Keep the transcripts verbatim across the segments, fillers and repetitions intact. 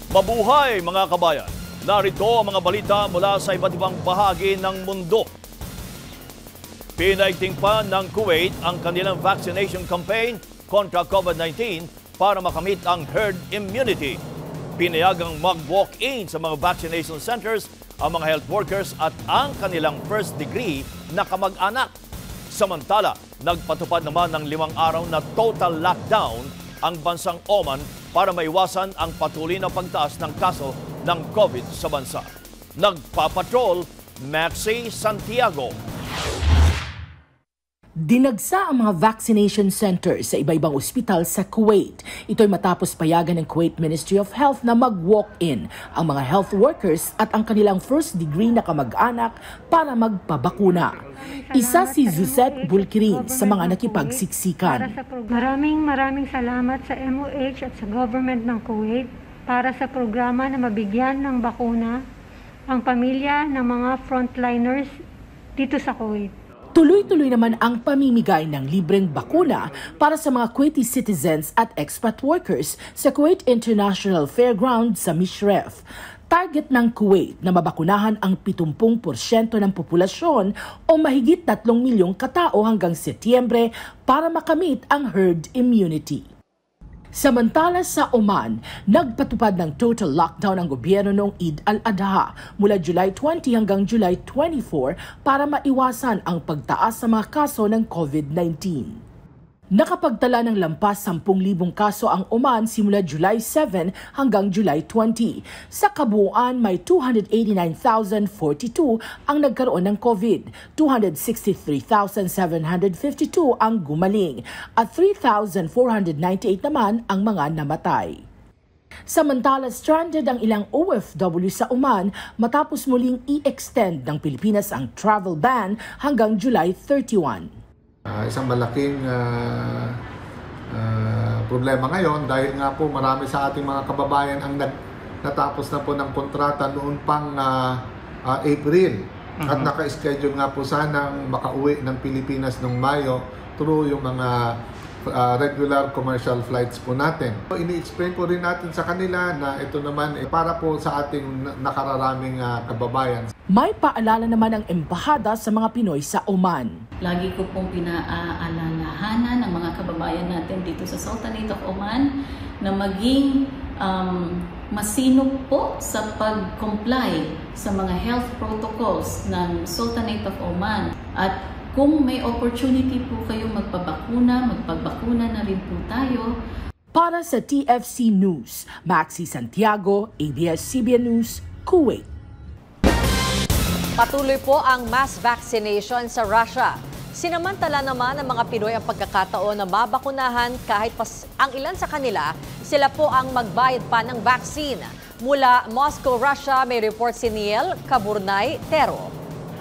Mabuhay mga kabayan! Narito ang mga balita mula sa iba't ibang bahagi ng mundo. Pinaigting pa ng Kuwait ang kanilang vaccination campaign kontra COVID nineteen para makamit ang herd immunity. Pinayagang mag-walk-in sa mga vaccination centers ang mga health workers at ang kanilang first degree na kamag-anak. Samantala, nagpatupad naman ng limang araw na total lockdown ang bansang Oman para maiwasan ang patuloy na pagtaas ng kaso ng COVID sa bansa. Nagpapatrol, Maxi Santiago. Dinagsa ang mga vaccination centers sa iba-ibang ospital sa Kuwait. Ito'y matapos payagan ng Kuwait Ministry of Health na mag-walk-in ang mga health workers at ang kanilang first degree na kamag-anak para magpabakuna. Isa si Zuzette Bulkirin sa mga nakipagsiksikan. Maraming maraming salamat sa M O H at sa government ng Kuwait para sa programa na mabigyan ng bakuna ang pamilya ng mga frontliners dito sa Kuwait. Tuloy-tuloy naman ang pamimigay ng libreng bakuna para sa mga Kuwaiti citizens at expat workers sa Kuwait International Fairground sa Mishref. Target ng Kuwait na mabakunahan ang pitong porsyento ng populasyon o mahigit tatlong milyong katao hanggang Setyembre para makamit ang herd immunity. Samantala sa Oman, nagpatupad ng total lockdown ang gobyerno noong Eid al-Adha mula July twentieth hanggang July twenty-fourth para maiwasan ang pagtaas sa mga kaso ng COVID nineteen. Nakapagtala ng lampas sampung libong kaso ang Oman simula July seventh hanggang July twentieth. Sa kabuuan, may two hundred eighty-nine thousand forty-two ang nagkaroon ng COVID, two hundred sixty-three thousand seven hundred fifty-two ang gumaling, at three thousand four hundred ninety-eight naman ang mga namatay. Samantala, stranded ang ilang O F W sa Oman matapos muling i-extend ng Pilipinas ang travel ban hanggang July thirty-first. Uh, isang malaking uh, uh, problema ngayon dahil nga po marami sa ating mga kababayan ang nag, natapos na po ng kontrata noon pang uh, uh, April. Uh-huh. At naka-schedule nga po sanang makauwi ng Pilipinas noong Mayo through yung mga uh, regular commercial flights po natin. So, ini-explain po rin natin sa kanila na ito naman eh, para po sa ating nakararaming uh, kababayan. May paalala naman ang embahada sa mga Pinoy sa Oman. Lagi ko pong pinaalalahanan ng mga kababayan natin dito sa Sultanate of Oman na maging um, masinop po sa pag-comply sa mga health protocols ng Sultanate of Oman. At kung may opportunity po kayong magpabakuna, magpabakuna na rin po tayo. Para sa T F C News, Maxi Santiago, A B S C B N News, Kuwait. Patuloy po ang mass vaccination sa Russia. Sinamantala naman ng mga Pinoy ang pagkakataon na mabakunahan kahit pas ang ilan sa kanila, sila po ang magbayad pa ng vaccine. Mula Moscow, Russia, may report si Niel Kaburnay Tero.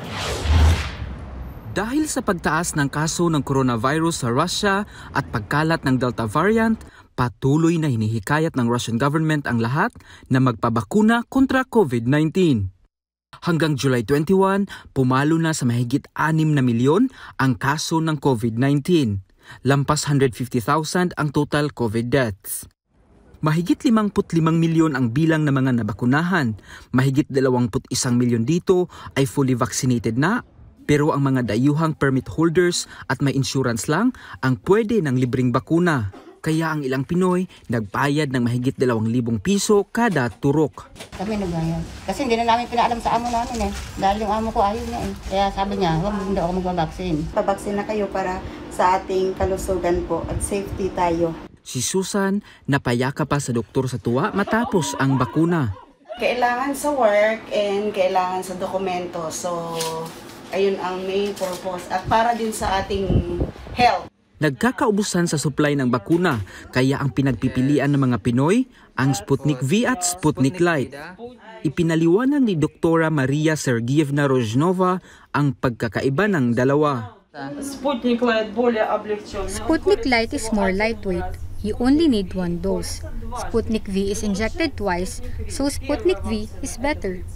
Dahil sa pagtaas ng kaso ng coronavirus sa Russia at pagkalat ng Delta variant, patuloy na hinihikayat ng Russian government ang lahat na magpabakuna kontra COVID nineteen. Hanggang July twenty-first, pumalo na sa mahigit anim na milyon ang kaso ng COVID nineteen. Lampas one hundred fifty thousand ang total COVID deaths. Mahigit limangput limang milyon ang bilang ng mga nabakunahan. Mahigit dalawamput isang milyon dito ay fully vaccinated na. Pero ang mga dayuhang permit holders at may insurance lang ang pwede ng libreng bakuna. Kaya ang ilang Pinoy nagbayad ng mahigit dalawang libong piso kada turok. Kami nagbayad. Kasi hindi na namin pinaalam sa amo namin eh. Dahil yung amo ko ayaw niya eh. Kaya sabi niya, huwag hindi ako magpabaksin. Pabaksin na kayo para sa ating kalusugan po at safety tayo. Si Susan napayaka pa sa doktor sa tuwa matapos ang bakuna. Kailangan sa work and kailangan sa dokumento. So, ayun ang main purpose. At para din sa ating health. Nagkakaubusan sa supply ng bakuna, kaya ang pinagpipilian ng mga Pinoy ang Sputnik V at Sputnik Light. Ipinaliwanag ni Doktora Maria Sergievna Rozhnova ang pagkakaiba ng dalawa. Sputnik Light is more lightweight. You only need one dose. Sputnik V is injected twice, so Sputnik V is better.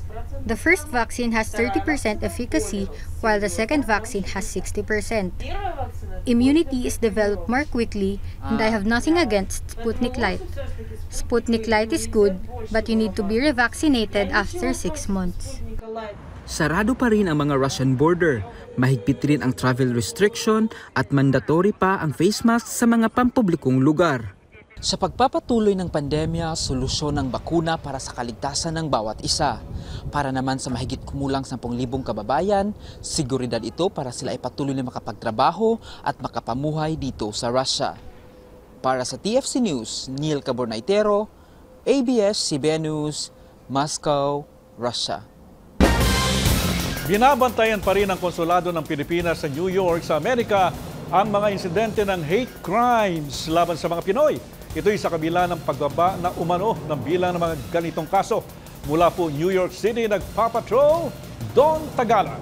The first vaccine has thirty percent efficacy while the second vaccine has sixty percent. Immunity is developed more quickly and I have nothing against Sputnik Light. Sputnik Light is good but you need to be revaccinated after six months. Sarado pa rin ang mga Russian border. Mahigpit rin ang travel restriction at mandatory pa ang face mask sa mga pampublikong lugar. Sa pagpapatuloy ng pandemya, solusyon ng bakuna para sa kaligtasan ng bawat isa. Para naman sa mahigit kumulang sampung libong kababayan, seguridad ito para sila ay patuloy na makapagtrabaho at makapamuhay dito sa Russia. Para sa T F C News, Neil Cabornaitero, A B S C B N News, Moscow, Russia. Binabantayan pa rin ng konsulado ng Pilipinas sa New York sa Amerika ang mga insidente ng hate crimes laban sa mga Pinoy. Ito'y sa kabila ng pagbaba na umano ng bilang ng mga ganitong kaso. Mula po New York City, nagpapatrol, Don Tagala.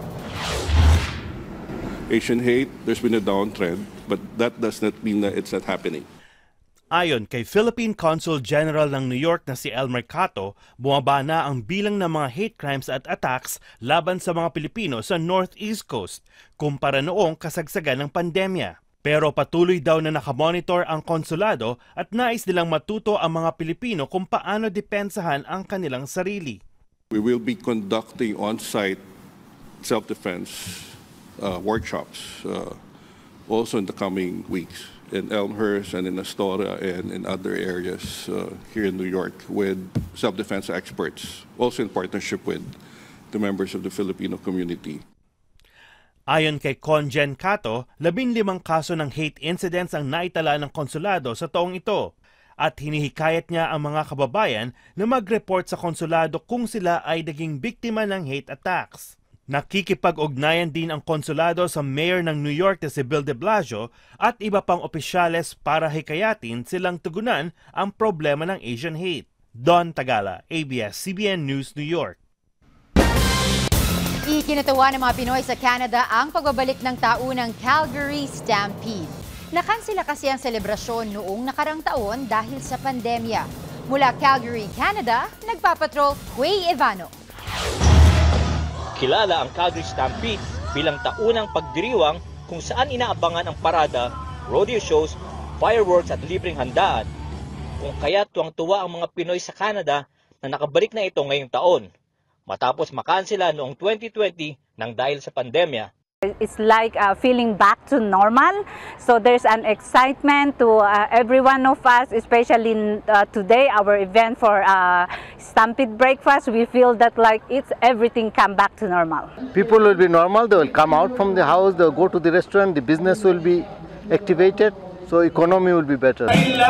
Asian hate, there's been a downtrend, but that does not mean that it's not happening. Ayon kay Philippine Consul General ng New York na si El Mercato, bumaba na ang bilang ng mga hate crimes at attacks laban sa mga Pilipino sa Northeast Coast kumpara noong kasagsagan ng pandemya. Pero patuloy daw na nakamonitor ang konsulado at nais nilang matuto ang mga Pilipino kung paano depensahan ang kanilang sarili. We will be conducting on-site self-defense uh, workshops uh, also in the coming weeks in Elmhurst and in Astoria and in other areas uh, here in New York with self-defense experts, also in partnership with the members of the Filipino community. Ayon kay Conjen Cato, labing limang kaso ng hate incidents ang naitala ng konsulado sa taong ito at hinihikayat niya ang mga kababayan na mag-report sa konsulado kung sila ay naging biktima ng hate attacks. Nakikipag-ugnayan din ang konsulado sa mayor ng New York na si Bill de Blasio at iba pang opisyales para hikayatin silang tugunan ang problema ng Asian hate. Don Tagala, A B S C B N News, New York. Ikinatuwa ng mga Pinoy sa Canada ang pagbabalik ng taunang Calgary Stampede. Nakansela kasi ang selebrasyon noong nakarang taon dahil sa pandemya. Mula Calgary, Canada, nagpapatrol Quay Evano. Kilala ang Calgary Stampede bilang taunang pagdiriwang kung saan inaabangan ang parada, rodeo shows, fireworks at libreng handaan. Kung kaya tuwang-tuwa ang mga Pinoy sa Canada na nakabalik na ito ngayong taon. Matapos makansela noong twenty twenty nang dahil sa pandemya. It's like uh, feeling back to normal. So there's an excitement to uh, every one of us, especially uh, today, our event for uh, Stampede Breakfast. We feel that like it's everything come back to normal. People will be normal. They will come out from the house. They will go to the restaurant. The business will be activated. So economy will be better.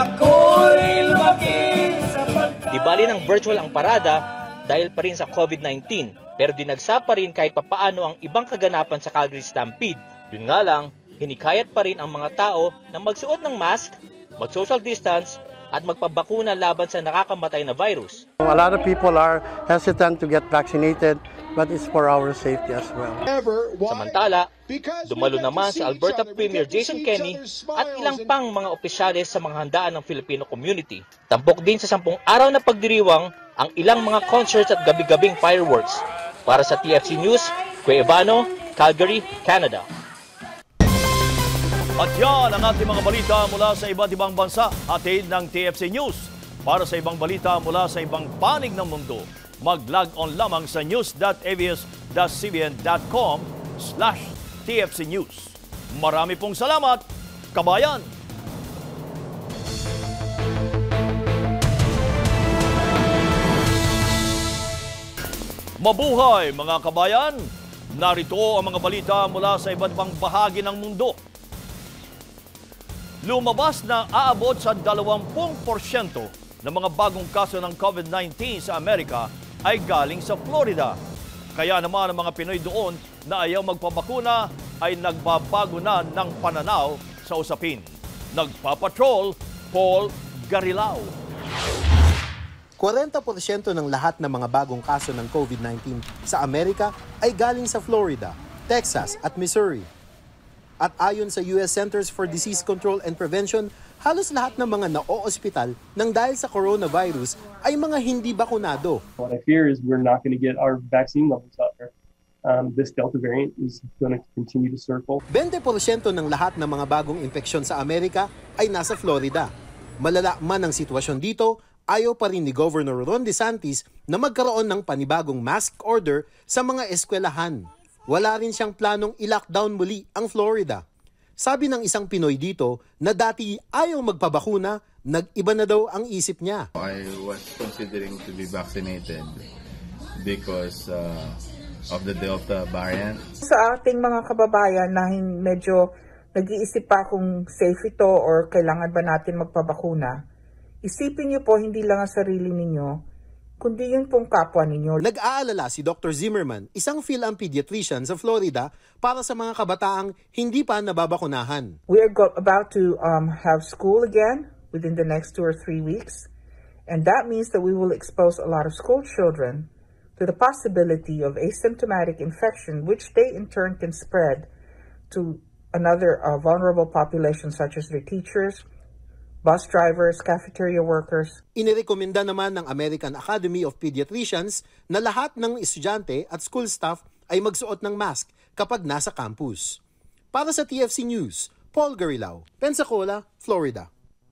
Di bali ng virtual ang parada dahil pa rin sa COVID nineteen, pero dinagsa pa rin kahit papaano ang ibang kaganapan sa Calgary Stampede. Yun nga lang, hinikayat pa rin ang mga tao na magsuot ng mask, mag-social distance, at magpabakuna laban sa nakakamatay na virus. A lot of people are hesitant to get vaccinated, but it's for our safety as well. Samantala, dumalo naman si Alberta Premier Jason Kenney at ilang pang mga opisyales sa mga handaan ng Filipino community. Tampok din sa sampung araw na pagdiriwang ang ilang mga concerts at gabi-gabing fireworks. Para sa T F C News, Quay Evano, Calgary, Canada. At yan ang ating mga balita mula sa iba't ibang bansa, hatid ng T F C News. Para sa ibang balita mula sa ibang panig ng mundo, mag-log on lamang sa news dot a b s dot c b n dot com slash T F C News. Marami pong salamat, kabayan! Mabuhay mga kabayan! Narito ang mga balita mula sa iba't ibang bahagi ng mundo. Lumabas na aabot sa dalawampung porsyento ng mga bagong kaso ng COVID nineteen sa Amerika ay galing sa Florida. Kaya naman ang mga Pinoy doon na ayaw magpabakuna ay nagbabago na ng pananaw sa usapin. Nagpapatrol, Paul Garilao. forty porsyento ng lahat ng mga bagong kaso ng COVID nineteen sa Amerika ay galing sa Florida, Texas at Missouri. At ayon sa U S Centers for Disease Control and Prevention, halos lahat ng mga na-o-ospital nang dahil sa coronavirus ay mga hindi bakunado. What I fear is we're not going to get our vaccine levels up there. Um, this Delta variant is going to continue to circle. twenty porsyento ng lahat ng mga bagong infeksyon sa Amerika ay nasa Florida. Malala man ang sitwasyon dito, ayaw pa rin ni Governor Ron DeSantis na magkaroon ng panibagong mask order sa mga eskwelahan. Wala rin siyang planong i-lockdown muli ang Florida. Sabi ng isang Pinoy dito na dati ayaw magpabakuna, nag-iba na daw ang isip niya. I was considering to be vaccinated because uh, of the Delta variant. Sa ating mga kababayan na medyo nag-iisip pa kung safe ito or kailangan ba natin magpabakuna, isipin niyo po hindi lang ang sarili ninyo, kundi yun pong kapwa ninyo. Nag-aalala si Doctor Zimmerman, isang PhilAm pediatrician sa Florida, para sa mga kabataang hindi pa nababakunahan. We are go- about to um, have school again within the next two or three weeks. And that means that we will expose a lot of school children to the possibility of asymptomatic infection, which they in turn can spread to another uh, vulnerable population such as their teachers, bus drivers, cafeteria workers. Inirekomenda naman ng American Academy of Pediatricians na lahat ng estudyante at school staff ay magsuot ng mask kapag nasa campus. Para sa T F C News, Paul Garilao, Pensacola, Florida.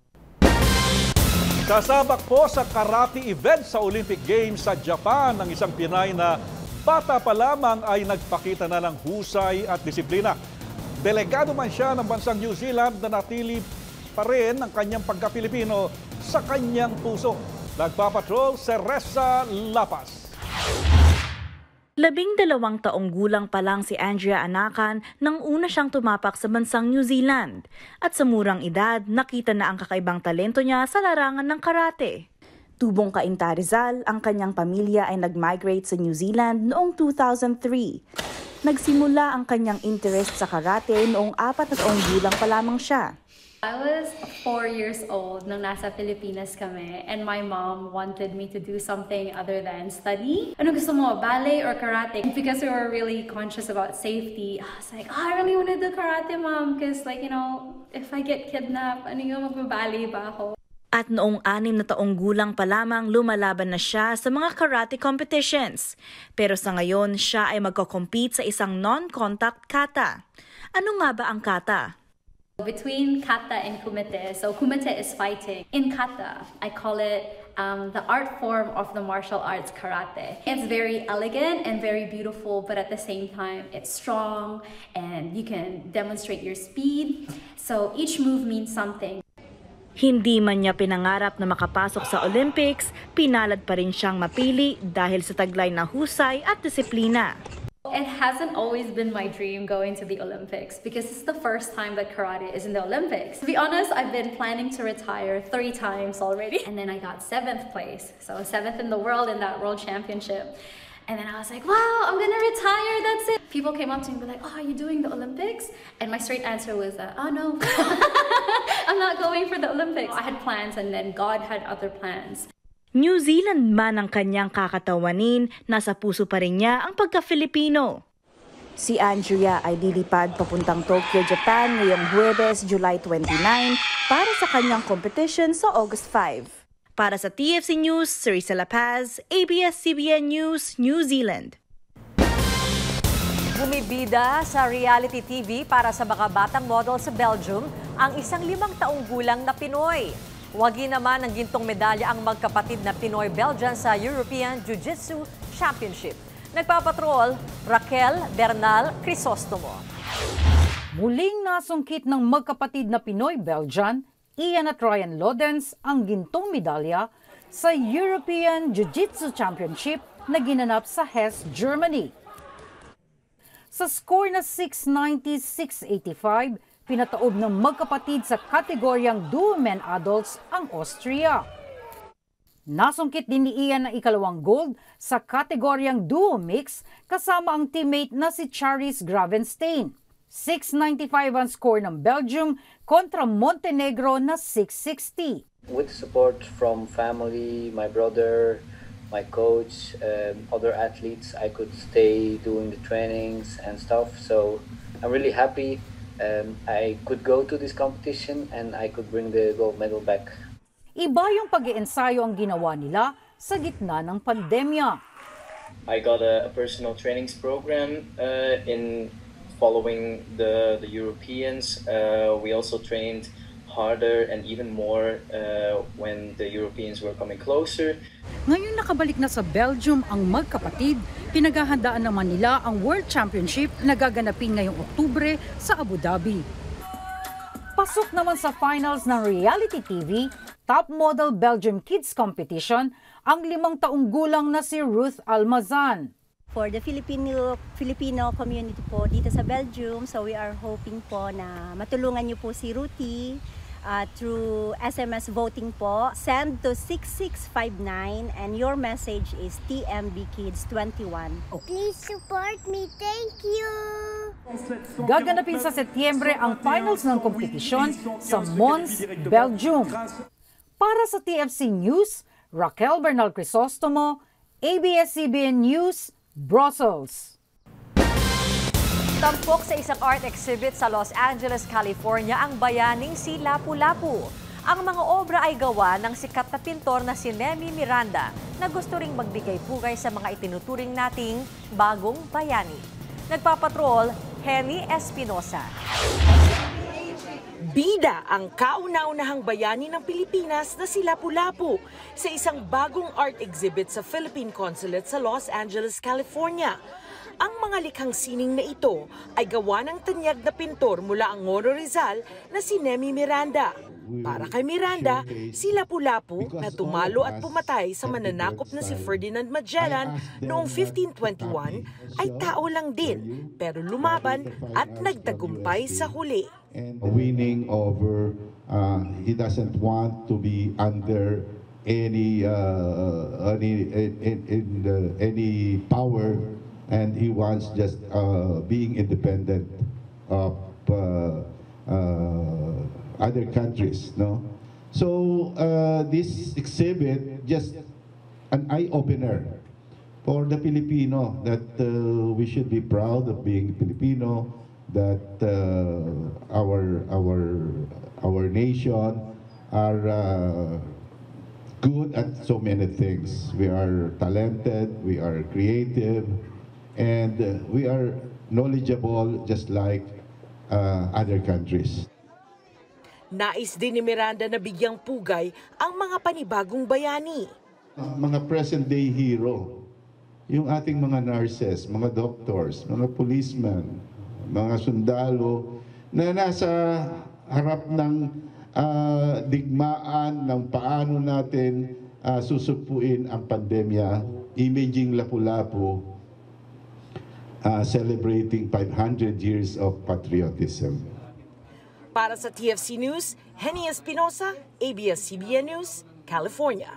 Kasabak po sa karate event sa Olympic Games sa Japan ng isang Pinay na bata pa lamang ay nagpakita na ng husay at disiplina. Delegado man siya ng bansang New Zealand na natili pa rin ang kanyang pagka-Pilipino sa kanyang puso. Nagpapatrol si Ressa Lapas. Labing dalawang taong gulang pa lang si Andrea Anakan nang una siyang tumapak sa bansang New Zealand. At sa murang edad, nakita na ang kakaibang talento niya sa larangan ng karate. Tubong Cainta Rizal, ang kanyang pamilya ay nag-migrate sa New Zealand noong two thousand three. Nagsimula ang kanyang interest sa karate noong apat na taong gulang pa lamang siya. I was four years old nung nasa Pilipinas kami, and my mom wanted me to do something other than study. Ano gusto mo, ballet or karate? Because we were really conscious about safety, I was like, oh, I really want to do karate, mom, because like, you know, if I get kidnapped, ano yung magbaballet ba ako? At noong anim na taong gulang pa lamang, lumalaban na siya sa mga karate competitions. Pero sa ngayon, siya ay magko-compete sa isang non-contact kata. Ano nga ba ang kata? Between kata and kumite, so kumite is fighting. In kata, I call it um, the art form of the martial arts karate. It's very elegant and very beautiful, but at the same time, it's strong and you can demonstrate your speed. So each move means something. Hindi man niya pinangarap na makapasok sa Olympics, pinalad pa rin siyang mapili dahil sa taglay na husay at disiplina. It hasn't always been my dream going to the Olympics because it's the first time that karate is in the Olympics. To be honest, I've been planning to retire three times already. And then I got seventh place, so seventh in the world in that world championship. And then I was like, wow, I'm gonna retire, that's it. People came up to me and were like, oh, are you doing the Olympics? And my straight answer was, uh, oh no, I'm not going for the Olympics. I had plans and then God had other plans. New Zealand man ang kanyang kakatawanin, nasa puso pa rin niya ang pagka-Filipino. Si Andrea ay lilipad papuntang Tokyo, Japan ngayong Huwebes, July twenty-nine para sa kanyang competition sa August five. Para sa T F C News, Ressa Lapaz, A B S C B N News, New Zealand. Bumibida sa reality T V para sa mga batang model sa Belgium ang isang limang taong gulang na Pinoy. Wagi naman ng gintong medalya ang magkapatid na Pinoy-Belgian sa European Jiu-Jitsu Championship. Nagpapatrol, Raquel Bernal Crisostomo. Muling nasungkit ng magkapatid na Pinoy-Belgian, Ian at Ryan Lodens, ang gintong medalya sa European Jiu-Jitsu Championship na ginanap sa Hesse, Germany. Sa score na six ninety to six eighty-five, pinataob ng magkapatid sa kategoryang duo men adults ang Austria. Nasungkit din ni Ian ang ikalawang gold sa kategoryang duo mix kasama ang teammate na si Charis Gravenstein. six ninety-five ang score ng Belgium kontra Montenegro na six sixty. With support from family, my brother, my coach, um, other athletes, I could stay doing the trainings and stuff. So I'm really happy um, I could go to this competition and I could bring the gold medal back. Iba yung pag-iensayo ang ginawa nila sa gitna ng pandemya. I got a, a personal trainings program uh, in following the, the Europeans. Uh, we also trained harder and even more uh, when the Europeans were coming closer. Ngayon nakabalik na sa Belgium ang magkapatid, pinaghahandaan naman nila ang World Championship na gaganapin ngayong Oktubre sa Abu Dhabi. Pasok naman sa finals ng reality T V, Top Model Belgium Kids Competition, ang limang taong gulang na si Ruth Almazan. For the Filipino Filipino community po dito sa Belgium, so we are hoping po na matulungan niyo po si Ruthie uh, through S M S voting po. Send to six six five nine and your message is T M B Kids twenty-one. Please support me. Thank you. Gaganapin sa Setyembre ang finals ng kompetisyon sa Mons, Belgium. Para sa T F C News, Raquel Bernal Crisostomo, A B S C B N News, Brussels. Tampok sa isang art exhibit sa Los Angeles, California ang bayaning si Lapu-Lapu. Ang mga obra ay gawa ng sikat na pintor na si Nemi Miranda na gusto ring magbigay pugay sa mga itinuturing nating bagong bayani. Nagpapatrol, Henny Espinosa. Bida ang kauna-unahang bayani ng Pilipinas na si Lapu-Lapu sa isang bagong art exhibit sa Philippine Consulate sa Los Angeles, California. Ang mga likhang sining na ito ay gawa ng tanyag na pintor mula Angono Rizal na si Nemi Miranda. Para kay Miranda, si Lapu-Lapu na tumalo at pumatay sa mananakop na si Ferdinand Magellan noong fifteen twenty-one ay tao lang din, pero lumaban at nagtagumpay sa huli. Winning over, uh, he doesn't want to be under any uh, any in, in the, any power, and he wants just uh, being independent of uh, uh, other countries, no? So uh, this exhibit just an eye-opener for the Filipino that uh, we should be proud of being Filipino, that uh, our our our nation are uh, good at so many things. We are talented, we are creative, and uh, we are knowledgeable just like uh, other countries. Nais din ni Miranda na bigyang pugay ang mga panibagong bayani. Mga present-day hero, yung ating mga nurses, mga doctors, mga policemen, mga sundalo na nasa harap ng uh, digmaan ng paano natin uh, susugpuin ang pandemya, imaging Lapu-Lapu, uh, celebrating five hundred years of patriotism. Para sa T F C News, Henny Espinosa, A B S C B N News, California.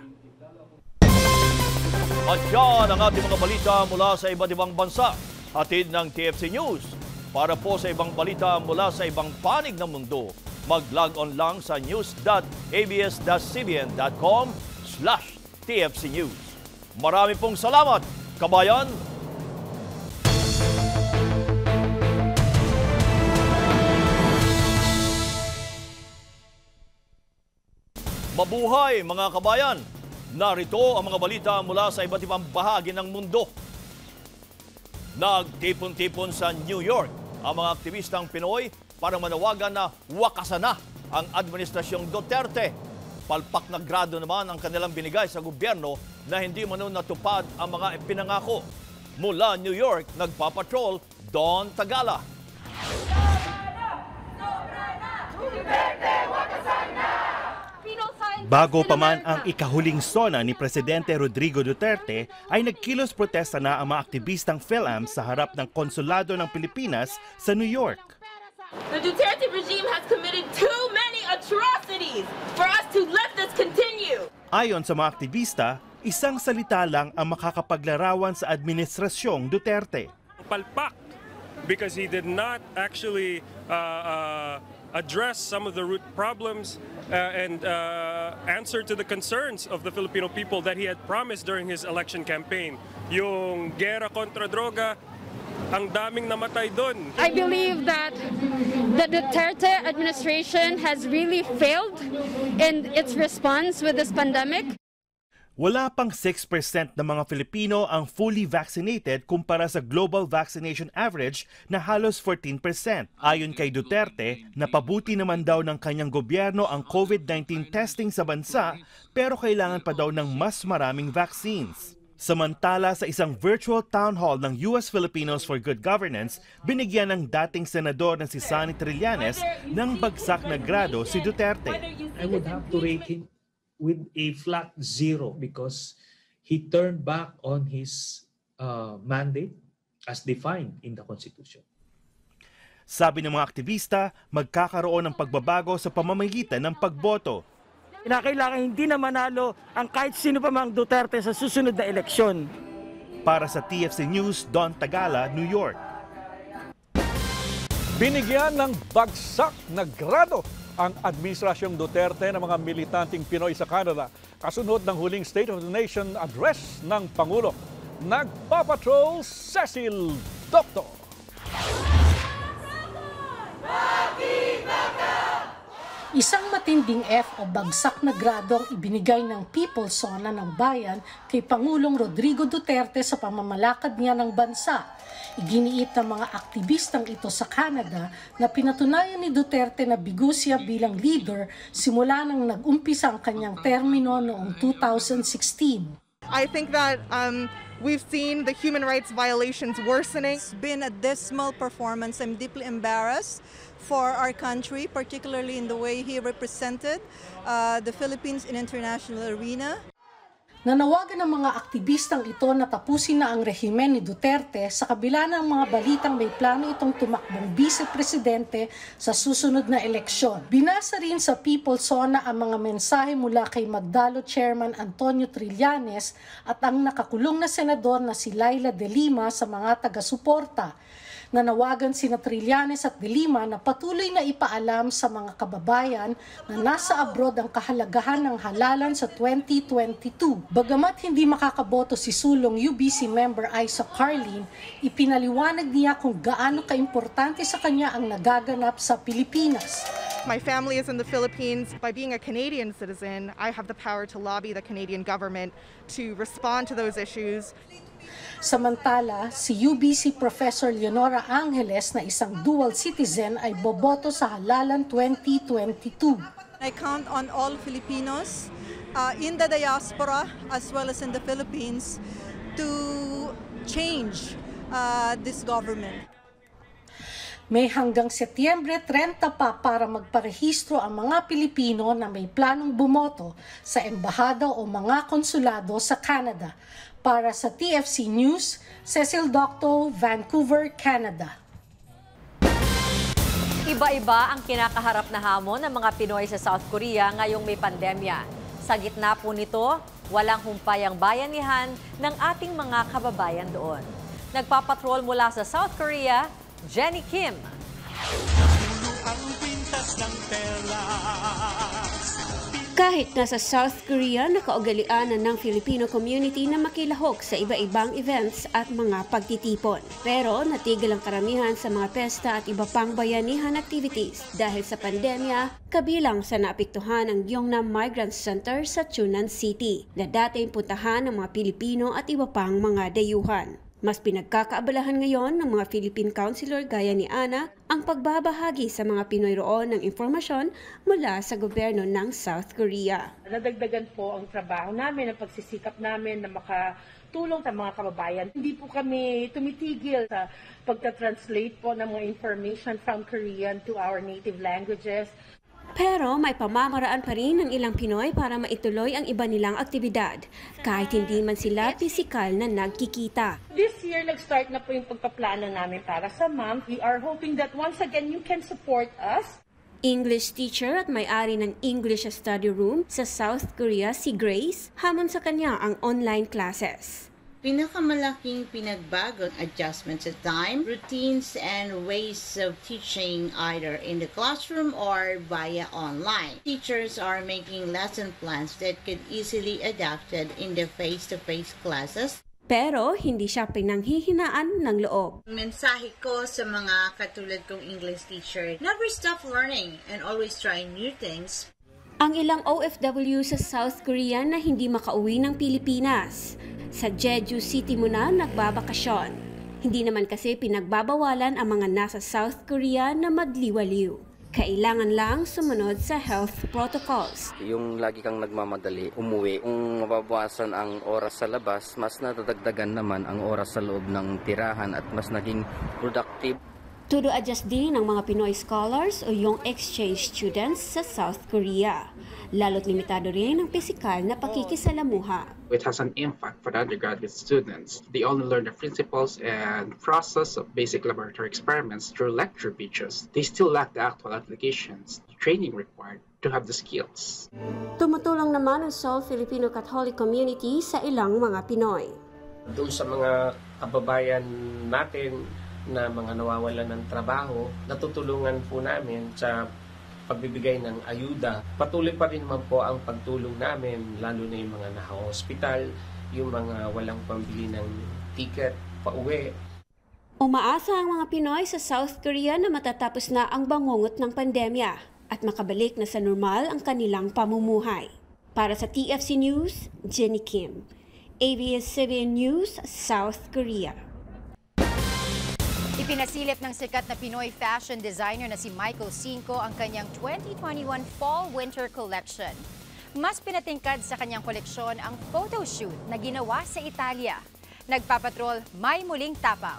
At yan ang ating mga balita mula sa iba't ibang bansa. Hatid ng T F C News. Para po sa ibang balita mula sa ibang panig ng mundo, mag-log on lang sa news dot a b s dash c b n dot com slash T F C News. Marami pong salamat, kabayan! Mabuhay mga kabayan! Narito ang mga balita mula sa iba't ibang bahagi ng mundo. Nagtipon-tipon sa New York ang mga aktivistang Pinoy para manawagan na wakasan na ang Administrasyong Duterte. Palpak na grado naman ang kanilang binigay sa gobyerno na hindi man natupad ang mga ipinangako. Mula New York, nagpapatrol, Don Tagala. Bago pa man ang ikahuling sona ni Presidente Rodrigo Duterte, ay nagkilos protesta na ang mga aktivistang PhilAm sa harap ng konsulado ng Pilipinas sa New York. The Duterte regime has committed too many atrocities for us to let this continue. Ayon sa mga aktivista, isang salita lang ang makakapaglarawan sa administrasyong Duterte. Palpak, because he did not actually uh, uh, address some of the root problems uh, and uh, answer to the concerns of the Filipino people that he had promised during his election campaign. Yung gera kontra droga, ang daming namatay doon. I believe that the Duterte administration has really failed in its response with this pandemic. Wala pang six percent ng mga Filipino ang fully vaccinated kumpara sa global vaccination average na halos fourteen percent. Ayon kay Duterte, napabuti naman daw ng kanyang gobyerno ang COVID nineteen testing sa bansa pero kailangan pa daw ng mas maraming vaccines. Samantala, sa isang virtual town hall ng U S Filipinos for Good Governance, binigyan ng dating senador na si Sonny Trillanes ng bagsak na grado si Duterte. I would have to rate him with a flat zero because he turned back on his uh, mandate as defined in the Constitution. Sabi ng mga aktivista, magkakaroon ng pagbabago sa pamamagitan ng pagboto. Kinakailangan hindi na manalo ang kahit sino pa mang Duterte sa susunod na eleksyon. Para sa T F C News, Don Tagala, New York. Binigyan ng bagsak na grado ang Administrasyong Duterte ng mga militanteng Pinoy sa Canada kasunod ng huling State of the Nation address ng Pangulo. Nagpapatrol Cecil Doctor. Isang matinding F o bagsak na grado ang ibinigay ng People's Zona ng Bayan kay Pangulong Rodrigo Duterte sa pamamalakad niya ng bansa. Iginiit ng mga aktivistang ito sa Canada na pinatunayan ni Duterte na bigo siya bilang leader simula nang nag-umpisa ang kanyang termino noong two thousand sixteen. I think that um, we've seen the human rights violations worsening. It's been a dismal performance. I'm deeply embarrassed for our country, particularly in the way he represented uh, the Philippines in international arena. Nanawagan ng mga aktivistang ito na tapusin na ang rehimen ni Duterte sa kabila ng mga balitang may plano itong tumakbong vice-presidente sa susunod na eleksyon. Binasa rin sa People's Zona ang mga mensahe mula kay Magdalo Chairman Antonio Trillanes at ang nakakulong na senador na si Laila De Lima sa mga taga-suporta. Nanawagan sina Trillanes at De Lima na patuloy na ipaalam sa mga kababayan na nasa abroad ang kahalagahan ng halalan sa twenty twenty-two. Bagamat hindi makakaboto si sulong U B C member Isa Carlin, ipinaliwanag niya kung gaano kaimportante sa kanya ang nagaganap sa Pilipinas. My family is in the Philippines. By being a Canadian citizen, I have the power to lobby the Canadian government to respond to those issues. Samantala, si U B C Professor Leonora Angeles na isang dual citizen ay boboto sa halalan twenty twenty-two. I count on all Filipinos uh, in the diaspora as well as in the Philippines to change uh, this government. May hanggang Setyembre thirty pa para magparehistro ang mga Pilipino na may planong bumoto sa embahada o mga konsulado sa Canada. Para sa T F C News, Cecil Doctor, Vancouver, Canada. Iba-iba ang kinakaharap na hamon ng mga Pinoy sa South Korea ngayong may pandemya. Sa gitna po nito, walang humpay ang bayanihan ng ating mga kababayan doon. Nagpapatrol mula sa South Korea, Jenny Kim. Kahit nasa South Korea, nakaugalian ng Filipino community na makilahok sa iba-ibang events at mga pagtitipon. Pero natigil ang karamihan sa mga pesta at iba pang bayanihan activities dahil sa pandemya, kabilang sa naapektuhan ang Gyeongnam Migrant Center sa Chunan City na dating puntahan ng mga Pilipino at iba pang mga dayuhan. Mas pinagkakaabalahan ngayon ng mga Philippine Councilor gaya ni Ana ang pagbabahagi sa mga Pinoy roon ng impormasyon mula sa gobyerno ng South Korea. Nadagdagan po ang trabaho namin, ang pagsisikap namin na makatulong sa mga kababayan. Hindi po kami tumitigil sa pagta-translate po ng mga information from Korean to our native languages. Pero may pamamaraan pa rin ng ilang Pinoy para maituloy ang iba nilang aktibidad, kahit hindi man sila pisikal na nagkikita. This year, nag-start na po yung pagpaplano namin para sa ma'am. We are hoping that once again, you can support us. English teacher at may-ari ng English Study Room sa South Korea, si Grace, hamon sa kanya ang online classes. Pinakamalaking pinagbago adjustments sa time, routines, and ways of teaching either in the classroom or via online. Teachers are making lesson plans that could easily adapted in the face-to-face classes. Pero hindi siya pinanghihinaan ng loob. Mensahe ko sa mga katulad kong English teacher, never stop learning and always try new things. Ang ilang O F W sa South Korea na hindi makauwi ng Pilipinas. Sa Jeju City muna nagbabakasyon. Hindi naman kasi pinagbabawalan ang mga nasa South Korea na magliwaliw. Kailangan lang sumunod sa health protocols. Yung lagi kang nagmamadali, umuwi, kung mababawasan ang oras sa labas, mas nadadagdagan naman ang oras sa loob ng tirahan at mas naging productive. Todo adjust din ng mga Pinoy scholars o yung exchange students sa South Korea. Lalo't limitado rin ang pisikal na pakikisalamuha. It has an impact for the undergraduate students. They only learn the principles and process of basic laboratory experiments through lecture pitches. They still lack the actual applications, the training required to have the skills. Tumutulong naman ang Seoul Filipino Catholic Community sa ilang mga Pinoy. Doon sa mga kababayan natin na mga nawawalan ng trabaho, natutulungan po namin sa pagbibigay ng ayuda. Patuloy pa rin naman po ang pagtulong namin, lalo na yung mga naka-hospital, yung mga walang pambili ng ticket, pauwi. Umaasa ang mga Pinoy sa South Korea na matatapos na ang bangungot ng pandemya at makabalik na sa normal ang kanilang pamumuhay. Para sa T F C News, Jenny Kim, A B S C B N News, South Korea. Ipinasilip ng sikat na Pinoy fashion designer na si Michael Cinco ang kanyang twenty twenty-one Fall-Winter Collection. Mas pinatingkad sa kanyang koleksyon ang photoshoot na ginawa sa Italia. Nagpapatrol, May Muling Tapang.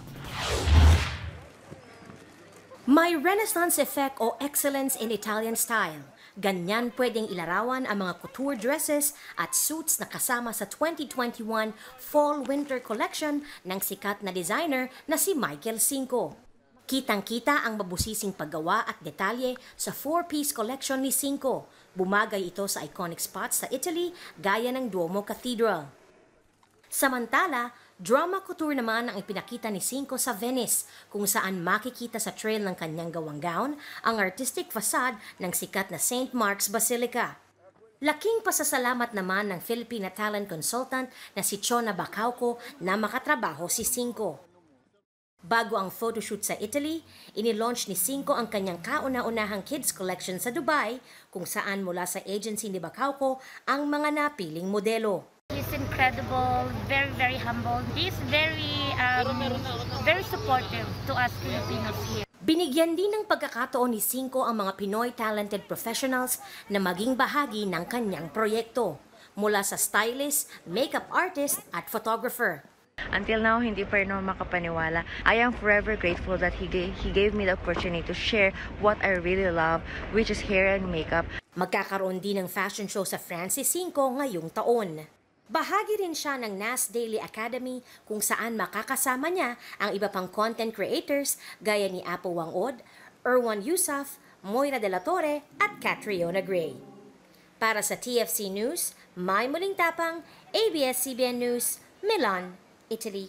May Renaissance effect o excellence in Italian style. Ganyan pwedeng ilarawan ang mga couture dresses at suits na kasama sa twenty twenty-one Fall-Winter Collection ng sikat na designer na si Michael Cinco. Kitang-kita ang mabusising paggawa at detalye sa four-piece collection ni Cinco. Bumagay ito sa iconic spots sa Italy gaya ng Duomo Cathedral. Samantala, drama couture naman ang ipinakita ni Cinco sa Venice, kung saan makikita sa trail ng kanyang gawang gown ang artistic facade ng sikat na Saint Mark's Basilica. Laking pasasalamat naman ng Filipina talent consultant na si Chona Bacauco na makatrabaho si Cinco. Bago ang photoshoot sa Italy, inilaunch ni Cinco ang kanyang kauna-unahang kids collection sa Dubai, kung saan mula sa agency ni Bacauco ang mga napiling modelo. He's incredible, very, very humble. He's very, um, very supportive to us Filipinos here. Binigyan din ng pagkakataon ni Cinco ang mga Pinoy talented professionals na maging bahagi ng kanyang proyekto, mula sa stylist, makeup artist at photographer. Until now, hindi pa rin ako makapaniwala. I am forever grateful that he gave, he gave me the opportunity to share what I really love, which is hair and makeup. Magkakaroon din ng fashion show sa France si Cinco ngayong taon. Bahagi rin siya ng N A S Daily Academy kung saan makakasama niya ang iba pang content creators gaya ni Apo Wangod, Erwan Yusuf, Moira De La Torre at Catriona Gray. Para sa T F C News, May Muling Tapang, A B S C B N News, Milan, Italy.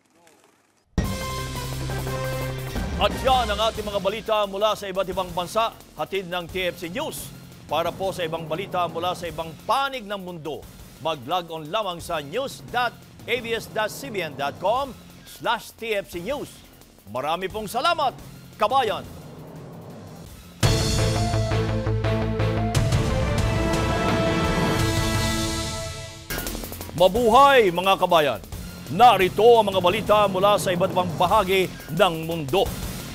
At yan ang ating mga balita mula sa iba't ibang bansa, hatid ng T F C News. Para po sa ibang balita mula sa ibang panig ng mundo, mag-log on lamang sa news dot a b s dot c b n dot com slash T F C News. Marami pong salamat, kabayan! Mabuhay mga kabayan! Narito ang mga balita mula sa iba't ibang bahagi ng mundo.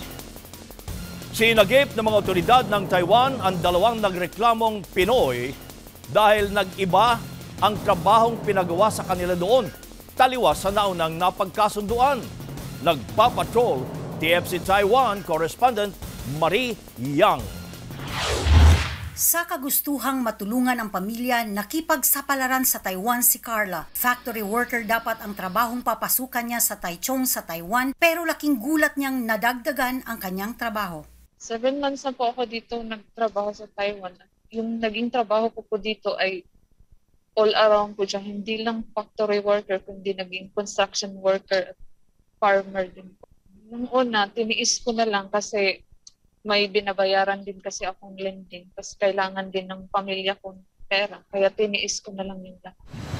Sinagip ng mga otoridad ng Taiwan ang dalawang nagreklamong Pinoy dahil nag-iba ang trabahong pinagawa sa kanila doon, taliwas sa naunang napagkasunduan. Nagpapatrol, T F C Taiwan correspondent Marie Yang. Sa kagustuhang matulungan ang pamilya, nakipagsapalaran sa Taiwan si Carla. Factory worker dapat ang trabahong papasukan niya sa Taichung sa Taiwan, pero laking gulat niyang nadagdagan ang kanyang trabaho. Seven months na po ako dito nagtrabaho sa Taiwan. Yung naging trabaho ko po dito ay all around po siya. Hindi lang factory worker, kundi naging construction worker at farmer din po. Nung una, tiniis ko na lang kasi may binabayaran din kasi akong lending. Tapos kailangan din ng pamilya kong pera. Kaya tiniis ko na lang yun lang.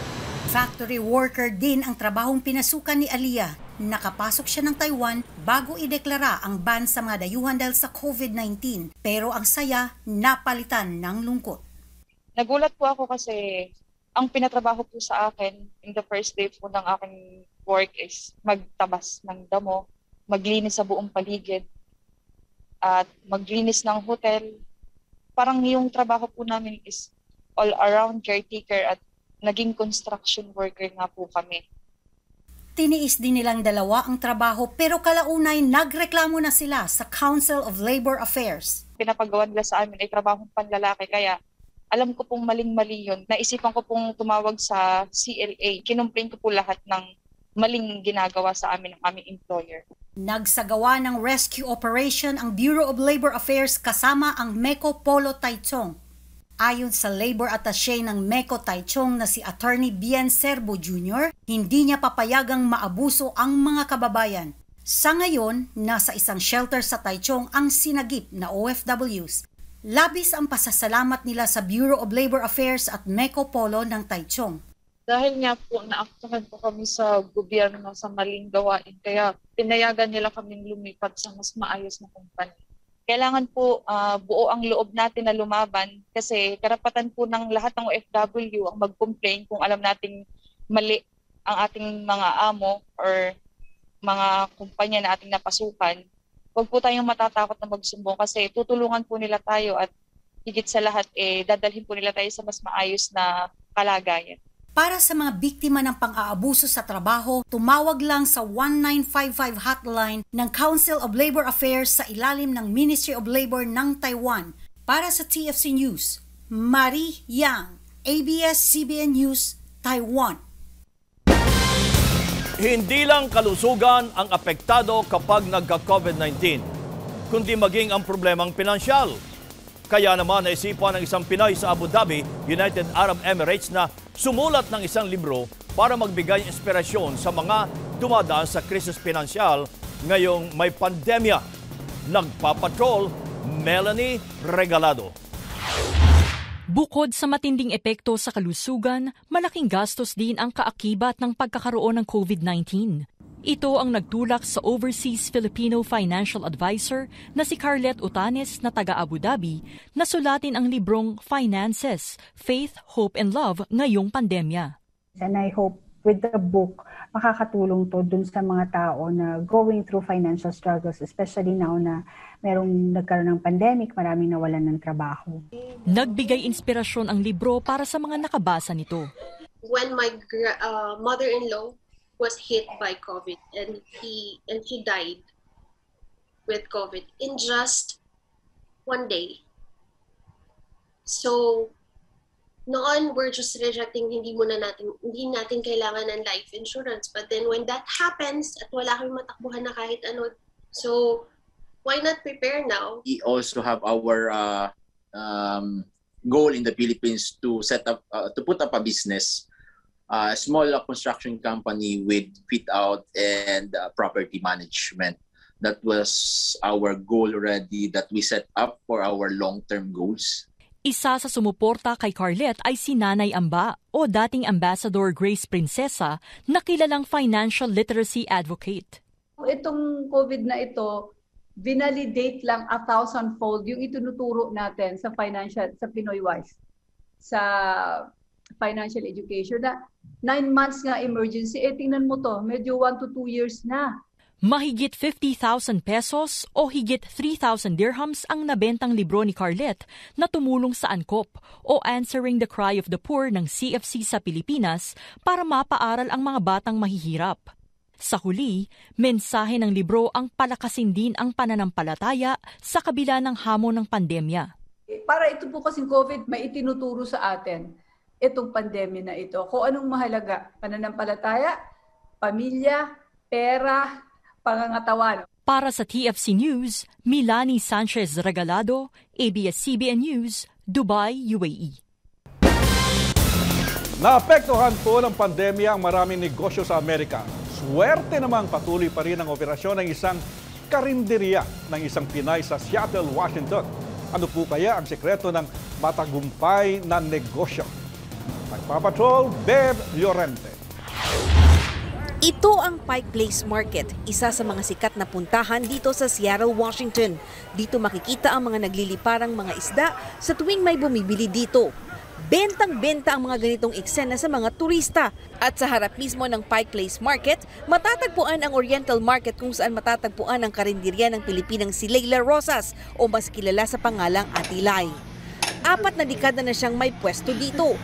Factory worker din ang trabahong pinasukan ni Aliyah. Nakapasok siya ng Taiwan bago ideklara ang ban sa mga dayuhan dahil sa COVID nineteen. Pero ang saya, napalitan ng lungkot. Nagulat po ako kasi ang pinatrabaho po sa akin in the first day po ng aking work is magtabas ng damo, maglinis sa buong paligid, at maglinis ng hotel. Parang yung trabaho po namin is all around caretaker at naging construction worker nga po kami. Tiniis din nilang dalawa ang trabaho pero kalaunay nagreklamo na sila sa Council of Labor Affairs. Pinapagawa nila sa amin ay trabahong panlalaki kaya alam ko pong maling-mali yun. Naisipan ko pong tumawag sa C L A. Kinumplain ko po lahat ng maling ginagawa sa amin ng aming employer. Nagsagawa ng rescue operation ang Bureau of Labor Affairs kasama ang Meko Polo Taichung. Ayon sa labor attaché ng Meko Taichung na si Attorney Bien Serbo Junior, hindi niya papayagang maabuso ang mga kababayan. Sa ngayon, nasa isang shelter sa Taichung ang sinagip na O F Ws. Labis ang pasasalamat nila sa Bureau of Labor Affairs at Meko Polo ng Taichung. Dahil nga po naaktuhan po kami sa gobyerno sa maling gawain, kaya pinayagan nila kaming lumipat sa mas maayos na kumpanya. Kailangan po uh, buo ang loob natin na lumaban kasi karapatan po ng lahat ng O F W ang mag-complain kung alam nating mali ang ating mga amo or mga kumpanya na ating napasukan. Huwag po tayong matatakot na magsumbong kasi tutulungan po nila tayo at higit sa lahat eh dadalhin po nila tayo sa mas maayos na kalagayan. Para sa mga biktima ng pang-aabuso sa trabaho, tumawag lang sa one nine five five hotline ng Council of Labor Affairs sa ilalim ng Ministry of Labor ng Taiwan. Para sa T F C News, Marie Yang, A B S C B N News, Taiwan. Hindi lang kalusugan ang apektado kapag nagka-COVID nineteen, kundi maging ang problemang pinansyal. Kaya naman naisipan ng isang Pinoy sa Abu Dhabi, United Arab Emirates na sumulat ng isang libro para magbigay inspirasyon sa mga dumadaan sa krisis pinansyal ngayong may pandemya. Nagpapatrol, Melanie Regalado. Bukod sa matinding epekto sa kalusugan, malaking gastos din ang kaakibat ng pagkakaroon ng COVID nineteen. Ito ang nagtulak sa Overseas Filipino Financial Advisor na si Carlet Utanes na taga Abu Dhabi na sulatin ang librong Finances, Faith, Hope and Love ngayong pandemya. And I hope with the book, makakatulong to dun sa mga tao na going through financial struggles, especially now na merong nagkaroon ng pandemic, maraming nawalan ng trabaho. Nagbigay inspirasyon ang libro para sa mga nakabasa nito. When my uh, mother-in-law was hit by COVID and he and she died with COVID in just one day. So noon we're just rejecting hindi muna natin hindi natin kailangan ng life insurance, but then when that happens at wala kami matakbuhan na kahit ano, so why not prepare now? We also have our uh, um, goal in the Philippines to set up uh, to put up a business. A uh, small uh, construction company with fit out and uh, property management. That was our goal already that we set up for our long-term goals. Isa sa sumuporta kay Carlet ay si Nanay Amba o dating Ambassador Grace Princesa na kilalang financial literacy advocate. Itong COVID na ito, binalidate lang a thousand-fold yung itinuturo natin sa financial, sa Pinoy Wise, sa financial education na nine months nga emergency, eh tingnan mo to, medyo one to two years na. Mahigit fifty thousand pesos o higit three thousand dirhams ang nabentang libro ni Carlet na tumulong sa ANCOP o Answering the Cry of the Poor ng C F C sa Pilipinas para mapaaral ang mga batang mahihirap. Sa huli, mensahe ng libro ang palakasin din ang pananampalataya sa kabila ng hamon ng pandemya. Para ito po kasing COVID, may itinuturo sa atin itong pandemya na ito. Kung anong mahalaga, pananampalataya, pamilya, pera, pangangatawan. Para sa T F C News, Milani Sanchez Regalado, A B S C B N News, Dubai, U A E. Naapektuhan po ng pandemya ang maraming negosyo sa Amerika. Swerte namang patuloy pa rin ang operasyon ng isang karinderya ng isang Pinay sa Seattle, Washington. Ano po kaya ang sekreto ng matagumpay na negosyo? Nagpapatrol, Bev Llorente. Ito ang Pike Place Market, isa sa mga sikat na puntahan dito sa Seattle, Washington. Dito makikita ang mga nagliliparang mga isda sa tuwing may bumibili dito. Bentang-benta ang mga ganitong eksena sa mga turista. At sa harap mismo ng Pike Place Market, matatagpuan ang Oriental Market kung saan matatagpuan ang karinderya ng Pilipinang si Leila Rosas o mas kilala sa pangalang Atilay. Apat na dekada na siyang may pwesto dito.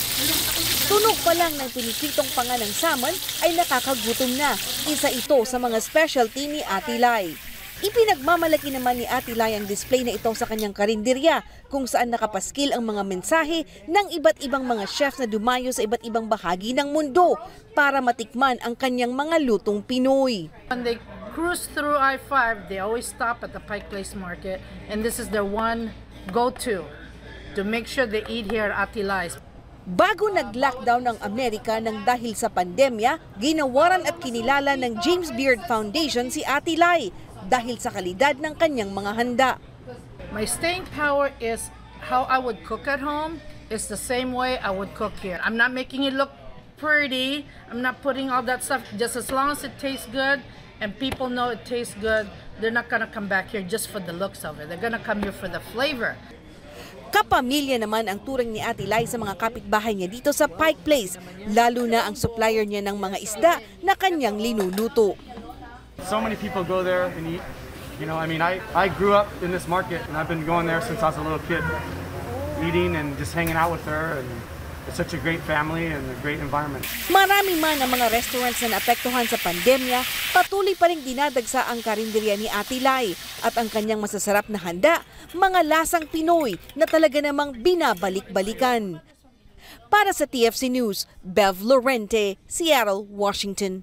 Tunog pa lang ng pinikitong panga ng salmon ay nakakagutom na. Isa ito sa mga specialty ni Atilay. Ipinagmamalaki naman ni Atilay ang display na ito sa kanyang karinderya kung saan nakapaskil ang mga mensahe ng iba't ibang mga chef na dumayo sa iba't ibang bahagi ng mundo para matikman ang kanyang mga lutong Pinoy. When they cruise through I five, they always stop at the Pike Place Market and this is their one go-to to make sure they eat here at Atilay's. Bago nag-lockdown ang Amerika nang dahil sa pandemya, ginawaran at kinilala ng James Beard Foundation si Atilay dahil sa kalidad ng kanyang mga handa. My staying power is how I would cook at home is the same way I would cook here. I'm not making it look pretty. I'm not putting all that stuff. Just as long as it tastes good and people know it tastes good, they're not gonna come back here just for the looks of it. They're gonna come here for the flavor. Kapamilya naman ang turing ni Atilay sa mga kapitbahay niya dito sa Pike Place, lalo na ang supplier niya ng mga isda na kanyang linuluto. So many people go there and eat. You know, I mean, I, I grew up in this market and I've been going there since I was a little kid, eating and just hanging out with her, and it's such a great family and a great environment. Marami man ang mga restaurants na naapektuhan sa pandemya, patuloy pa rin dinadagsa ang karinderya ni Atilay at ang kanyang masasarap na handa, mga lasang Pinoy na talaga namang binabalik-balikan. Para sa T F C News, Bev Llorente, Seattle, Washington.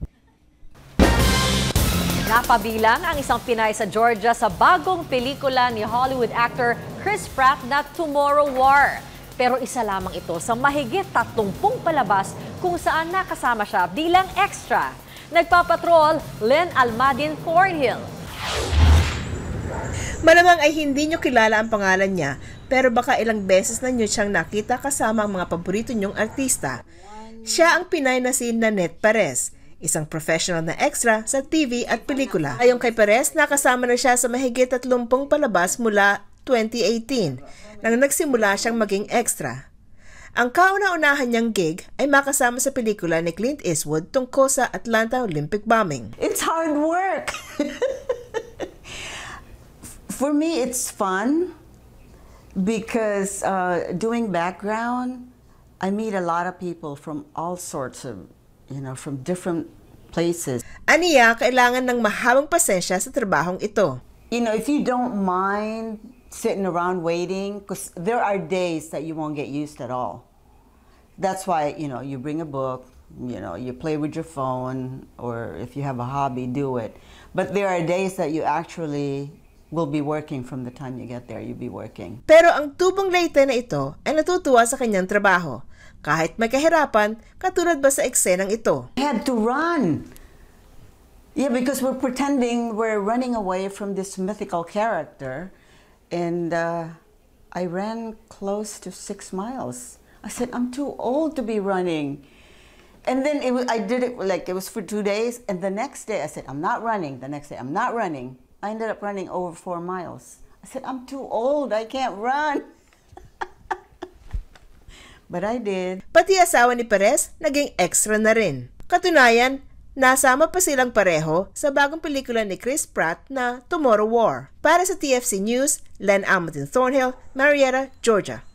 Napabilang ang isang Pinay sa Georgia sa bagong pelikula ni Hollywood actor Chris Pratt na Tomorrow War. Pero isa lamang ito sa mahigit tatlumpung palabas kung saan nakasama siya bilang extra. Nagpapatrol, Len Almadin Thornhill. Malamang ay hindi nyo kilala ang pangalan niya, pero baka ilang beses na nyo siyang nakita kasama ang mga paborito nyong artista. Siya ang Pinay na si Nanette Perez, isang professional na extra sa T V at pelikula. Ayon kay Perez, nakasama na siya sa mahigit tatlumpung palabas mula twenty eighteen, nang nagsimula siyang maging extra. Ang kauna-unahan niyang gig ay makasama sa pelikula ni Clint Eastwood tungkol sa Atlanta Olympic bombing. It's hard work! For me, it's fun because uh, doing background, I meet a lot of people from all sorts of, you know, from different places. Aniya, kailangan ng mahabang pasensya sa trabahong ito. You know, if you don't mind sitting around waiting, because there are days that you won't get used at all. That's why, you know, you bring a book, you know, you play with your phone, or if you have a hobby, do it. But there are days that you actually will be working from the time you get there, you'll be working. Pero ang tubong Leyte na ito ay natutuwa sa kanyang trabaho. Kahit may kahirapan, katulad ba sa eksenang ito? I had to run. Yeah, because we're pretending we're running away from this mythical character. And uh, I ran close to six miles. I said, I'm too old to be running. And then it was, I did it like it was for two days. And the next day I said, I'm not running. The next day, I'm not running. I ended up running over four miles. I said, I'm too old. I can't run. But I did. Pati asawa ni Perez, naging extra na rin. Katunayan, nasama pa silang pareho sa bagong pelikula ni Chris Pratt na Tomorrow War. Para sa T F C News, Len Almadin Thornhill, Marietta, Georgia.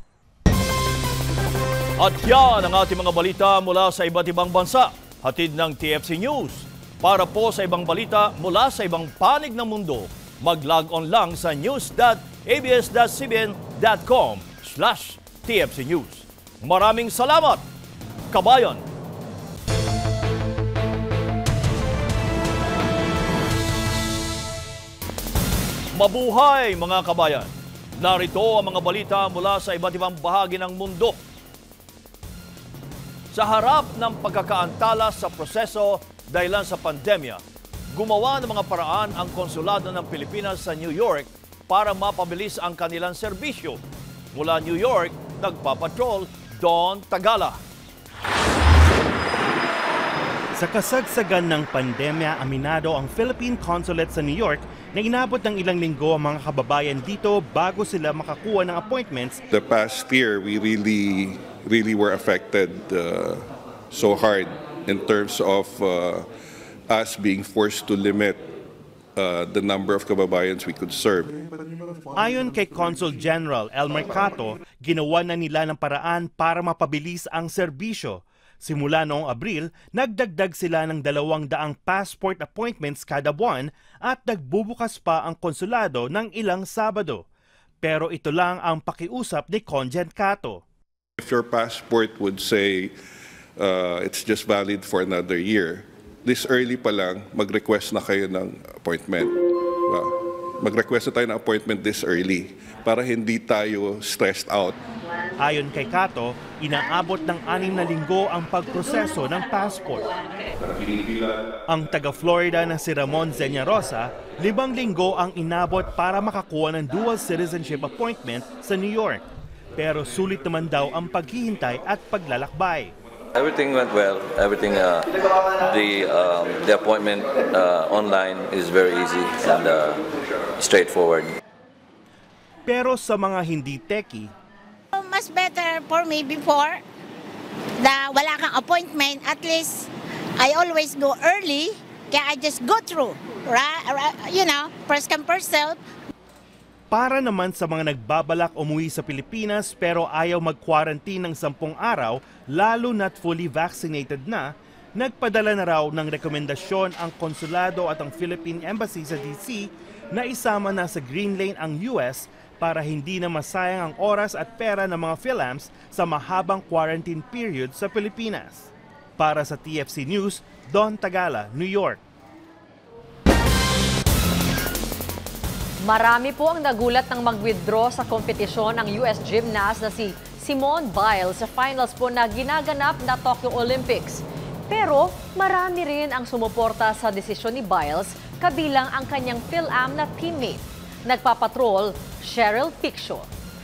At yan ang ating mga balita mula sa iba't ibang bansa. Hatid ng T F C News. Para po sa ibang balita mula sa ibang panig ng mundo, mag-log on lang sa news dot a b s dot c b n dot com slash T F C News. Maraming salamat, kabayan! Mabuhay mga kabayan! Narito ang mga balita mula sa iba't ibang bahagi ng mundo. Sa harap ng pagkakaantala sa proseso dahilan sa pandemya, gumawa ng mga paraan ang konsulado ng Pilipinas sa New York para mapabilis ang kanilang serbisyo. Mula New York, nagpapatrol Don Tagala. Sa kasagsagan ng pandemya, aminado ang Philippine Consulate sa New York na inabot ng ilang linggo ang mga kababayan dito bago sila makakuha ng appointments. The past year, we really, really were affected uh, so hard in terms of uh, us being forced to limit uh, the number of kababayans we could serve. Ayon kay Consul General Elmer Cato, ginawa na nila ng paraan para mapabilis ang serbisyo. Simula noong Abril, nagdagdag sila ng dalawang daang passport appointments kada buwan at nagbubukas pa ang konsulado ng ilang Sabado. Pero ito lang ang pakiusap ni Conjen Cato. If your passport would say uh, it's just valid for another year, this early pa lang, mag-request na kayo ng appointment. Uh, mag-request na tayo ng appointment this early para hindi tayo stressed out. Ayon kay Cato, inaabot ng anim na linggo ang pagproseso ng passport. Ang taga-Florida na si Ramon Zeñarosa, limang linggo ang inabot para makakuha ng dual citizenship appointment sa New York. Pero sulit naman daw ang paghihintay at paglalakbay. Everything went well. Everything, uh, the um, the appointment uh, online is very easy and uh, straightforward. Pero sa mga hindi techie, mas better for me before na wala kang appointment. At least I always go early, kaya I just go through, right? You know, first come first serve. Para naman sa mga nagbabalak umuwi sa Pilipinas pero ayaw mag-quarantine ng sampung araw, lalo na't fully vaccinated na, nagpadala na raw ng rekomendasyon ang konsulado at ang Philippine Embassy sa D C na isama na sa Green Lane ang U S para hindi na masayang ang oras at pera ng mga PhilAmps sa mahabang quarantine period sa Pilipinas. Para sa T F C News, Don Tagala, New York. Marami po ang nagulat ng mag-withdraw sa kompetisyon ng U S gymnast na si Simone Biles sa finals po na ginaganap na Tokyo Olympics. Pero marami rin ang sumuporta sa desisyon ni Biles, kabilang ang kanyang PhilAm na teammate. Nagpapatrol, Cheryl Piccio.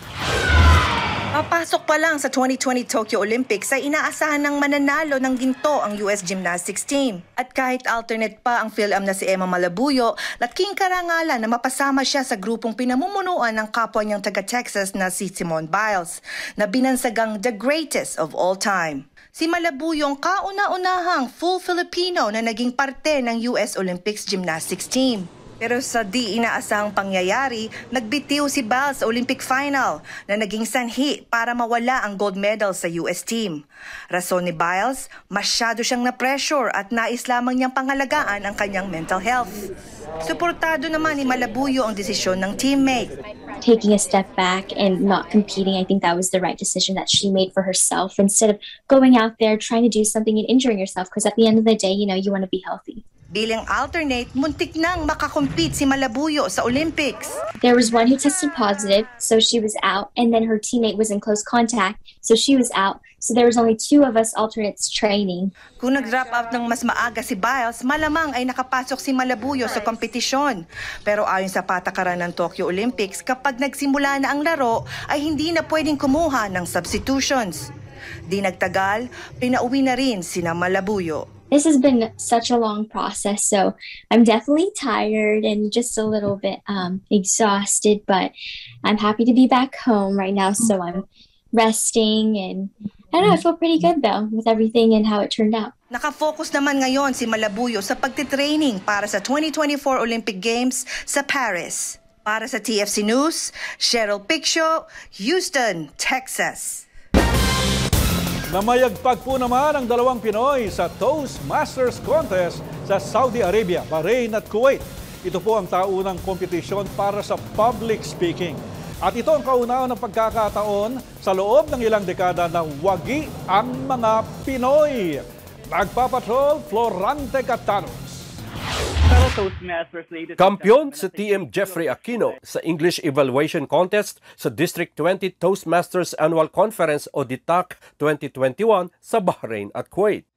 Papasok pa lang sa twenty twenty Tokyo Olympics ay inaasahan ng mananalo ng ginto ang U S gymnastics team. At kahit alternate pa ang PhilAm na si Emma Malabuyo, laking karangalan na mapasama siya sa grupong pinamumunuan ng kapwa niyang taga-Texas na si Simone Biles, na binansagang the greatest of all time. Si Malabuyo ang kauna-unahang full Filipino na naging parte ng U S Olympics gymnastics team. Pero sa di inaasahang pangyayari, nagbitiw si Biles sa Olympic final na naging sanhi para mawala ang gold medal sa U S team. Rason ni Biles, masyado siyang na-pressure at nais lamang niyang pangalagaan ang kanyang mental health. Suportado naman ni Malabuyo ang desisyon ng teammate. Taking a step back and not competing, I think that was the right decision that she made for herself instead of going out there trying to do something and injuring yourself, because at the end of the day, you know, you want to be healthy. Bilang alternate, muntik nang makakompete si Malabuyo sa Olympics. There was one who tested positive, so she was out, and then her teammate was in close contact, so she was out. So there was only two of us alternates training. Kung nag-drop out ng mas maaga si Biles, malamang ay nakapasok si Malabuyo sa kompetisyon. Pero ayon sa patakaran ng Tokyo Olympics, kapag nagsimula na ang laro, ay hindi na pwedeng kumuha ng substitutions. Di nagtagal, pinauwi na rin sina Malabuyo. This has been such a long process, so I'm definitely tired and just a little bit um, exhausted, but I'm happy to be back home right now, so I'm resting, and I don't know, I feel pretty good though with everything and how it turned out. Nakafocus naman ngayon si Malabuyo sa pagtitraining para sa twenty twenty-four Olympic Games sa Paris. Para sa T F C News, Cheryl Piccio, Houston, Texas. Namayagpag po naman ang dalawang Pinoy sa Toastmasters Contest sa Saudi Arabia, Bahrain at Kuwait. Ito po ang taunang kompetisyon para sa public speaking. At ito ang kauna-unang ng pagkakataon sa loob ng ilang dekada na wagi ang mga Pinoy. Nagpapatrol, Florante Catanos. Kampiyon sa T M Jeffrey Aquino sa English Evaluation Contest sa District twenty Toastmasters Annual Conference o D T A C twenty twenty-one sa Bahrain at Kuwait.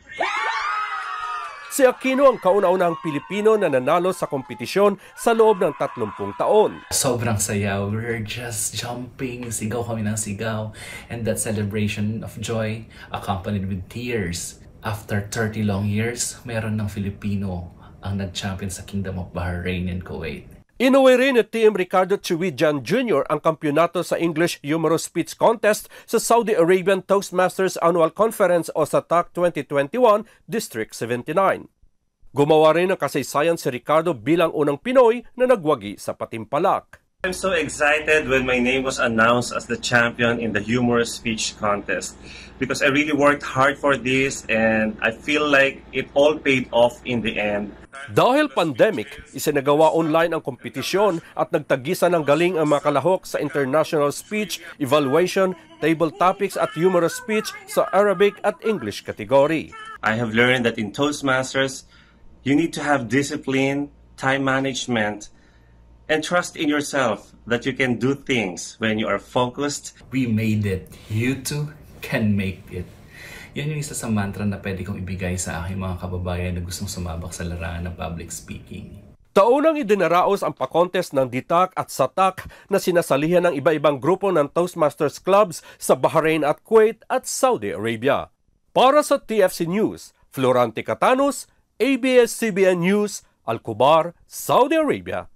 Si Aquino ang kauna-unahang Pilipino na nanalo sa kompetisyon sa loob ng tatlumpung taon. Sobrang saya. We're just jumping. Sigaw kami ng sigaw. And that celebration of joy accompanied with tears. after thirty long years, meron ng Filipino ang nag-champion sa Kingdom of Bahrain and Kuwait. Inuwi rin ni T M Ricardo Chiwijan Junior ang kampyonato sa English Humorous Speech Contest sa Saudi Arabian Toastmasters Annual Conference o S A T A C twenty twenty-one District seventy-nine. Gumawa rin ng kasaysayan si Ricardo bilang unang Pinoy na nagwagi sa patimpalak. I'm so excited when my name was announced as the champion in the Humorous Speech Contest because I really worked hard for this and I feel like it all paid off in the end. Dahil pandemic, isinagawa online ang kompetisyon at nagtagisan ng galing ang mga kalahok sa International Speech, Evaluation, Table Topics at Humorous Speech sa Arabic at English category. I have learned that in Toastmasters, you need to have discipline, time management, and trust in yourself that you can do things when you are focused. We made it. You too can make it. Yan yung isa sa mantra na pwede kong ibigay sa aking mga kababayan na gustong sumabak sa larangan ng public speaking. Taunang idinaraos ang pa-contest ng D T A C at S A T A C na sinasalihan ng iba-ibang grupo ng Toastmasters Clubs sa Bahrain at Kuwait at Saudi Arabia. Para sa T F C News, Florante Catanos, A B S C B N News, Al-Kubar, Saudi Arabia.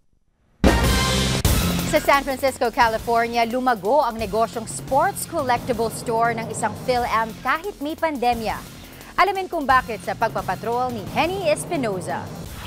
Sa San Francisco, California, lumago ang negosyong sports collectible store ng isang PhilAm kahit may pandemya. Alamin kung bakit sa pagpapatrol ni Henny Espinoza.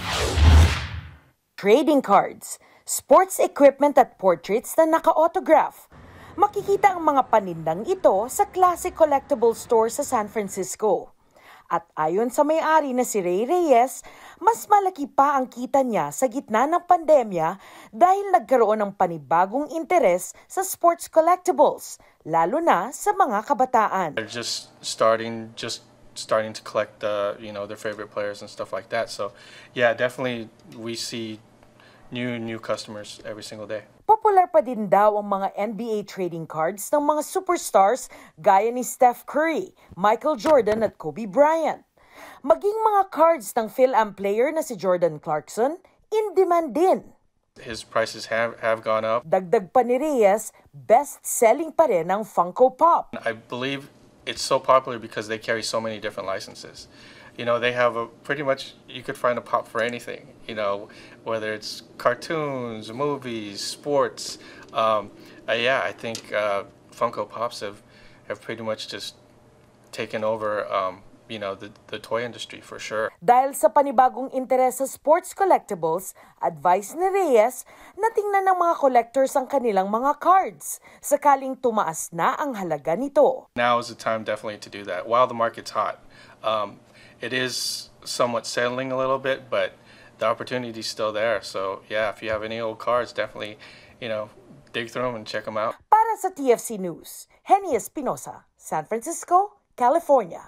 Trading cards, sports equipment at portraits na naka-autograph. Makikita ang mga panindang ito sa Classic Collectible Store sa San Francisco. At ayon sa may-ari na si Ray Reyes, mas malaki pa ang kita niya sa gitna ng pandemya dahil nagkaroon ng panibagong interes sa sports collectibles, lalo na sa mga kabataan. They're just starting, just starting to collect the, you know, their favorite players and stuff like that. So, yeah, definitely we see new new customers every single day. Popular pa din daw ang mga N B A trading cards ng mga superstars gaya ni Steph Curry, Michael Jordan at Kobe Bryant. Maging mga cards ng PhilAm player na si Jordan Clarkson, in demand din. His prices have, have gone up. Dagdag pa ni Reyes, best-selling pa rin ang Funko Pop. I believe it's so popular because they carry so many different licenses. You know, they have a pretty much, you could find a pop for anything, you know, whether it's cartoons, movies, sports. Um, uh, yeah, I think uh, Funko Pops have, have pretty much just taken over, um, you know, the, the toy industry for sure. Dahil sa panibagong interes sa sports collectibles, advice ni Reyes na tingnan ng mga collectors ang kanilang mga cards, sakaling tumaas na ang halaga nito. Now is the time definitely to do that while the market's hot. Um, It is somewhat settling a little bit, but the opportunity is still there. So yeah, if you have any old cards, definitely, you know, dig through them and check them out. Para sa T F C News, Henny Espinoza, San Francisco, California.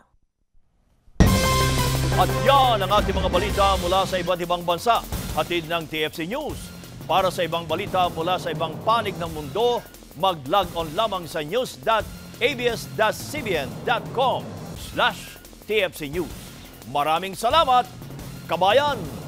At yan ang ating mga balita mula sa iba't ibang bansa. Hatid ng T F C News. Para sa ibang balita mula sa ibang panig ng mundo, mag-log on lamang sa news dot a b s dot c b n dot com slash T F C News. Maraming salamat, kabayan!